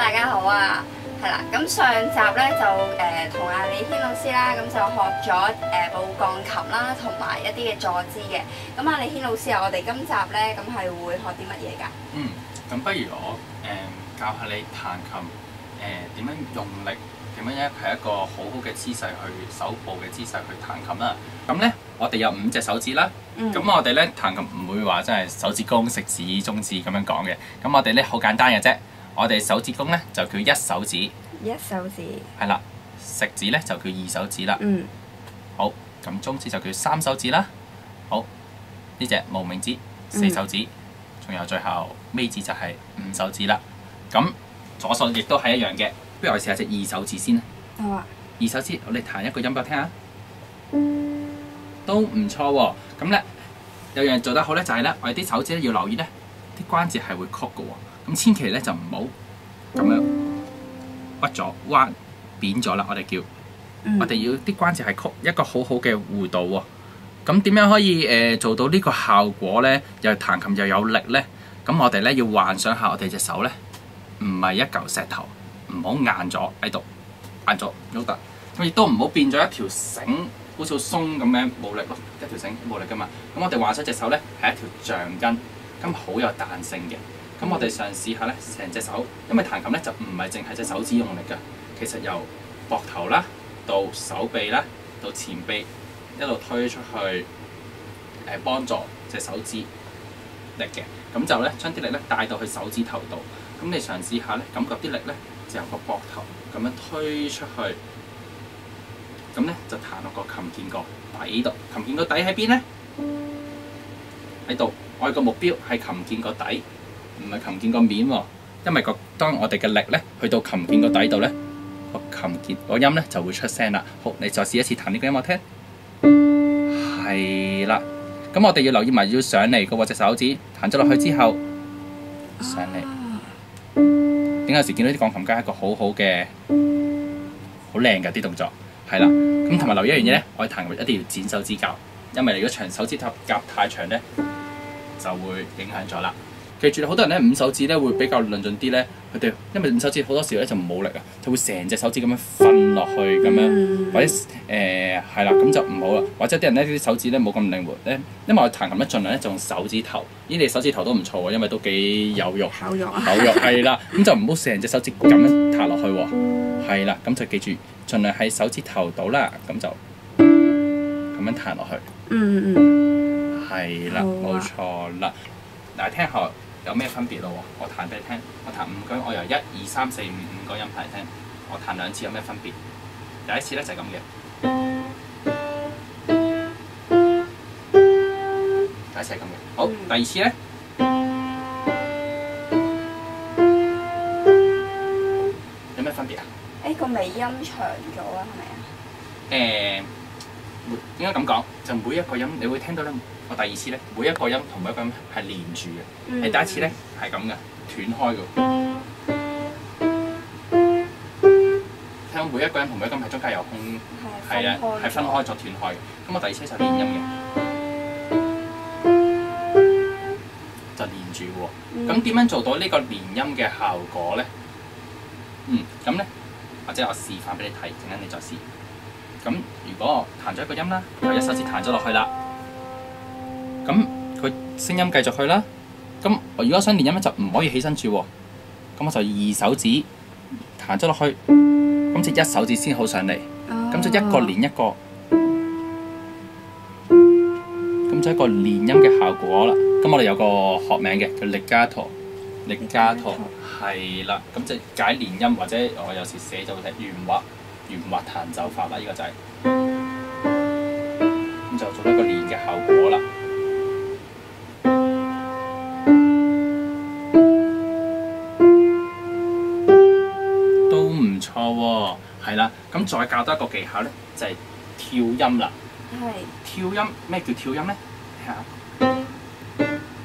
大家好啊，係啦，咁上集咧就同阿李軒老師啦，咁就學咗部鋼琴啦，同埋一啲嘅坐姿嘅。咁阿李軒老師啊，我哋今集咧咁係會學啲乜嘢㗎？ 咁不如我教下你彈琴點樣用力，點樣係一個好好嘅姿勢去手部嘅姿勢去彈琴啦。咁咧，我哋有5隻手指啦。咁我哋咧彈琴唔會話真係手指公、食指、中指咁樣講嘅。咁我哋咧好簡單嘅啫。我哋手指公咧就叫1手指， 一手指。係啦，食指咧就叫2手指啦。好，咁中指就叫3手指啦。好，呢隻無名指4手指，仲有最後尾指就係5手指啦。咁左手亦都係一樣嘅。不如我哋試下隻2手指先啦。 好啊。 2手指，我哋彈一個音俾我聽下，都唔錯喎。咁咧有樣做得好咧，就係咧我哋啲手指咧要留意咧，啲關節係會曲嘅喎。咁千祈咧就唔好咁樣屈咗、彎扁咗啦。我哋叫我哋要啲關節係曲一個好好嘅弧度喎。咁點樣可以做到呢個效果咧？又彈琴又有力咧？咁我哋咧要幻想下我哋隻手咧唔係一嚿石頭，唔好硬咗喺度，硬咗喐得。咁亦都唔好變咗一條繩，好似鬆咁樣冇力咯。一條繩冇力噶嘛。咁我哋幻想隻手咧係一條橡筋，咁好有彈性嘅。咁我哋嘗試下咧，成隻手，因為彈琴咧就唔係淨係隻手指用力㗎，其實由膊頭啦，到手臂啦，到前臂一路推出去，幫助隻手指力嘅。咁就咧將啲力咧帶到去手指頭度。咁你嘗試下咧，感覺啲力咧就由個膊頭咁樣推出去，咁咧就彈落個琴鍵個底度。琴鍵個底喺邊咧？喺度。我哋個目標係琴鍵個底。唔係琴鍵個面喎，因為當我哋嘅力咧去到琴鍵個底度咧，個琴鍵個音咧就會出聲啦。好，你再試一次彈呢個音我聽，係啦。咁我哋要留意埋要上嚟嘅喎，隻手指彈咗落去之後上嚟。點解有時見到啲鋼琴家係一個好好嘅、好靚嘅啲動作？係啦。咁同埋留意一樣嘢咧，我哋彈琴一定要剪手指甲，因為如果長手指甲太長咧，就會影響咗啦。記住好多人咧5手指咧會比較論盡啲咧，佢哋因為5手指好多時咧就冇力啊，就會成隻手指咁樣瞓落去咁樣，或者係啦，咁就唔好啦。或者啲人咧啲手指咧冇咁靈活咧，因為我彈琴咧盡量咧就用手指頭，呢啲手指頭都唔錯喎，因為都幾有肉，厚肉係啦，咁就唔好成隻手指咁樣彈落去喎，係啦，咁就記住盡量喺手指頭度啦，咁就咁樣彈落去，係啦，冇錯啦，嗱聽下。有咩分別咯？我彈俾你聽，我彈5個音，我由1、2、3、4、5個音彈嚟聽，我彈2次有咩分別？第一次咧就係咁嘅，第一次係咁嘅。好，第二次咧，有咩分別啊？ 個尾音長咗啊，係咪啊？ 應該咁講，就每一個音你會聽到咧。我第二次咧，每一個音同每一個音係連住嘅。你第一次咧係咁嘅，斷開嘅。聽到每一個音同每一個音係中間有空，係啊，係分開咗斷開嘅。咁我第二次就連音嘅，就連住喎。咁點樣做到呢個連音嘅效果咧？咁咧，或者我示範俾你睇，陣間你再試。咁如果我彈咗一個音啦，由1手指彈咗落去啦。咁佢聲音繼續去啦。咁我如果想連音咧，就唔可以起身住喎。咁我就2手指彈咗落去，咁就1手指先好上嚟。咁就一個連一個，咁就一個連音嘅效果啦。咁我哋有個學名嘅叫legato，係啦。咁就解連音，或者我有時寫就會睇圓滑彈奏法啦。呢個就係咁就做一個連嘅效果啦。係啦，咁再教多一個技巧咧，就係跳音啦。跳音，咩叫跳音咧？睇下，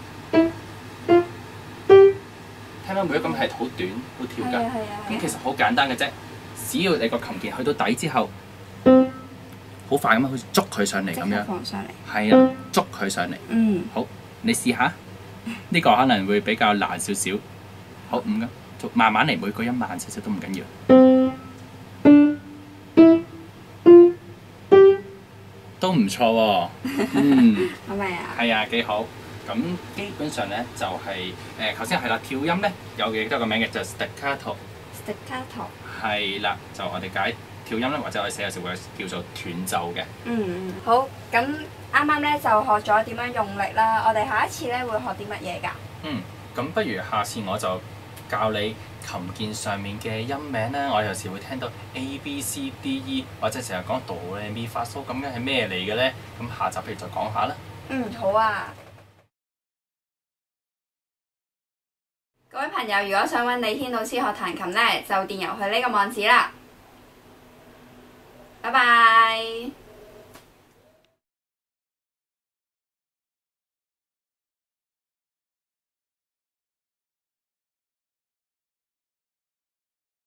聽到每一個音係好短，好跳㗎。咁其實好簡單嘅啫，只要你個琴鍵去到底之後，好快咁樣好似捉佢上嚟咁樣。放上嚟。係啊，捉佢上嚟。好，你試下。呢個可能會比較難少少。好，5個。 慢慢嚟，每個音慢少少都唔緊要。都唔錯喎， 係咪啊？ 係啊，幾好。咁基本上咧就係頭先係啦，跳音咧有幾多個名嘅，就 staccato。 staccato。 係啦，就我哋解跳音咧，或者我哋寫有時會叫做斷奏嘅。 好。咁啱啱咧就學咗點樣用力啦，我哋下一次咧會學啲乜嘢㗎？ 咁不如下次我就教你琴鍵上面嘅音名啦。我有時會聽到 A B C D E， 或者成日講哆來咪發蘇，咁嘅係咩嚟嘅咧？咁下集不如再講下啦。 好啊。各位朋友，如果想揾李軒老師學彈琴咧，就電郵去呢個網址啦。拜拜。